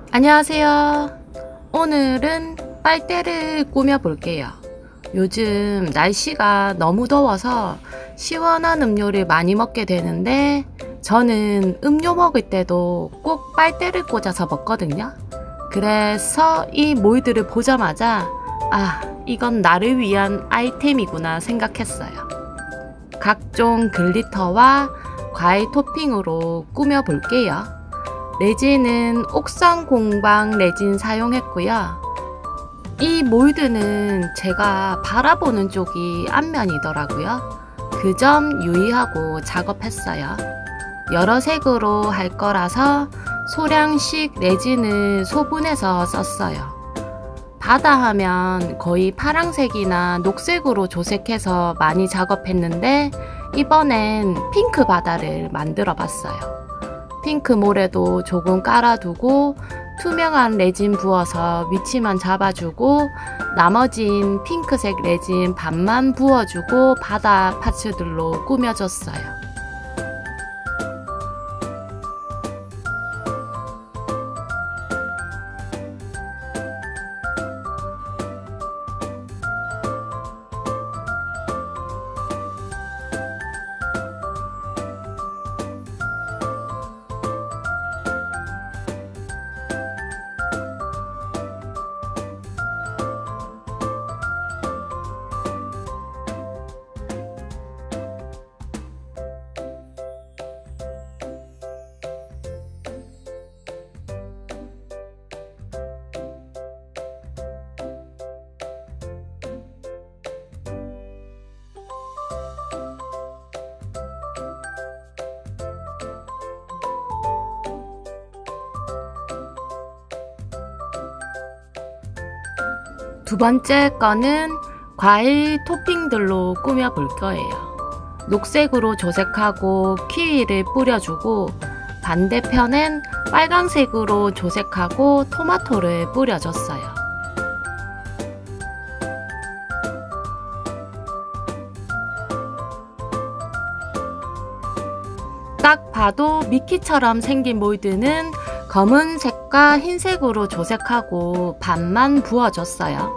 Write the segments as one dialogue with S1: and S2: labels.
S1: 안녕하세요. 오늘은 빨대를 꾸며 볼게요. 요즘 날씨가 너무 더워서 시원한 음료를 많이 먹게 되는데 저는 음료 먹을 때도 꼭 빨대를 꽂아서 먹거든요. 그래서 이 몰드를 보자마자 이건 나를 위한 아이템이구나 생각했어요. 각종 글리터와 과일 토핑으로 꾸며 볼게요. 레진은 옥상 공방 레진 사용했고요. 이 몰드는 제가 바라보는 쪽이 앞면이더라고요. 그 점 유의하고 작업했어요. 여러 색으로 할 거라서 소량씩 레진을 소분해서 썼어요. 바다 하면 거의 파란색이나 녹색으로 조색해서 많이 작업했는데 이번엔 핑크 바다를 만들어 봤어요. 핑크 모래도 조금 깔아두고 투명한 레진 부어서 위치만 잡아주고 나머진 핑크색 레진 반만 부어주고 바다 파츠들로 꾸며줬어요. 두 번째 거는 과일 토핑들로 꾸며 볼 거예요. 녹색으로 조색하고 키위를 뿌려주고 반대편엔 빨강색으로 조색하고 토마토를 뿌려줬어요. 딱 봐도 미끼처럼 생긴 몰드는 검은색과 흰색으로 조색하고 반만 부어줬어요.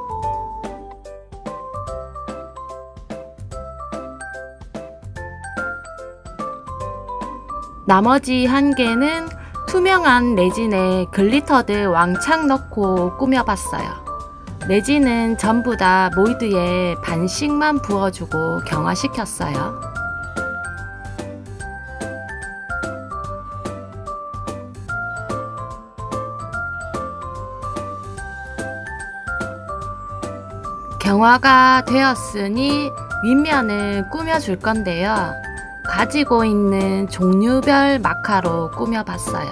S1: 나머지 한 개는 투명한 레진에 글리터들 왕창 넣고 꾸며봤어요. 레진은 전부 다 몰드에 반씩만 부어주고 경화시켰어요. 경화가 되었으니 윗면을 꾸며줄 건데요. 가지고 있는 종류별 마카로 꾸며봤어요.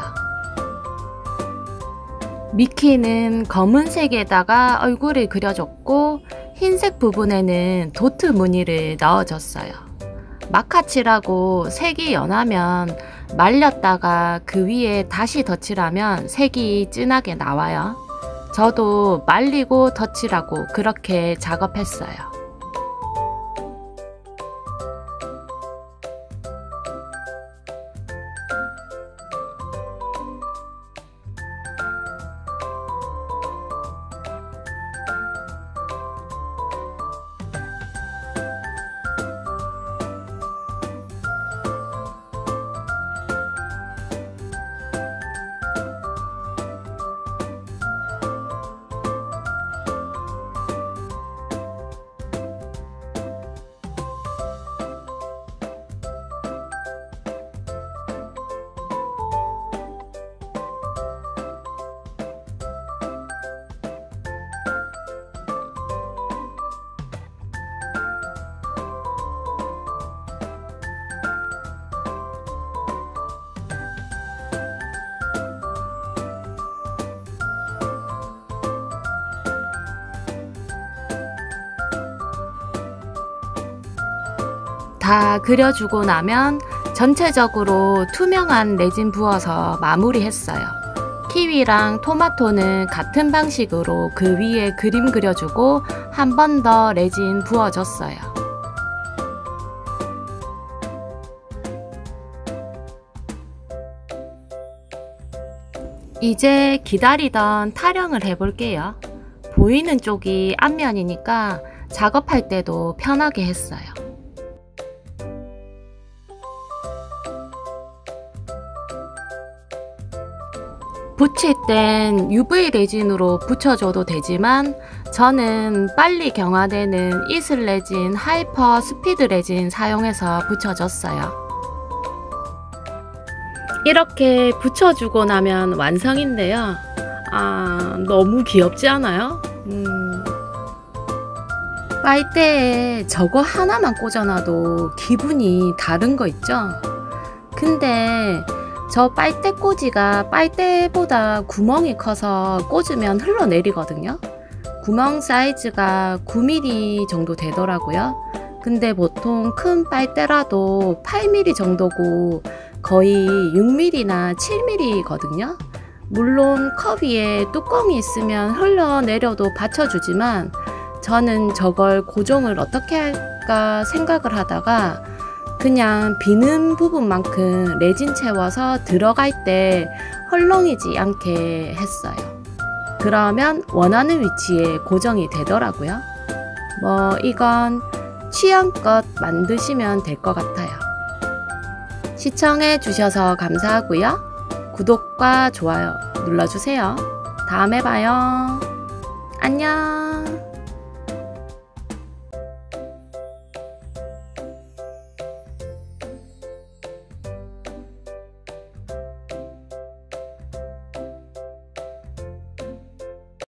S1: 미키는 검은색에다가 얼굴을 그려줬고 흰색 부분에는 도트 무늬를 넣어줬어요. 마카칠하고 색이 연하면 말렸다가 그 위에 다시 덧칠하면 색이 진하게 나와요. 저도 말리고 덧칠하고 그렇게 작업했어요. 다 그려주고 나면 전체적으로 투명한 레진 부어서 마무리했어요. 키위랑 토마토는 같은 방식으로 그 위에 그림 그려주고 한 번 더 레진 부어줬어요. 이제 기다리던 타령을 해볼게요. 보이는 쪽이 앞면이니까 작업할 때도 편하게 했어요. 붙일 땐 UV 레진으로 붙여줘도 되지만 저는 빨리 경화되는 이슬 레진 하이퍼 스피드 레진 사용해서 붙여줬어요. 이렇게 붙여주고 나면 완성인데요. 너무 귀엽지 않아요? 빨대에 저거 하나만 꽂아놔도 기분이 다른 거 있죠? 근데 저 빨대 꽂이가 빨대보다 구멍이 커서 꽂으면 흘러내리거든요. 구멍 사이즈가 9mm 정도 되더라고요. 근데 보통 큰 빨대라도 8mm 정도고 거의 6mm나 7mm거든요. 물론 컵 위에 뚜껑이 있으면 흘러내려도 받쳐주지만 저는 저걸 고정을 어떻게 할까 생각을 하다가 그냥 비는 부분만큼 레진 채워서 들어갈 때 헐렁이지 않게 했어요. 그러면 원하는 위치에 고정이 되더라고요. 이건 취향껏 만드시면 될 것 같아요. 시청해 주셔서 감사하고요. 구독과 좋아요 눌러주세요. 다음에 봐요. 안녕.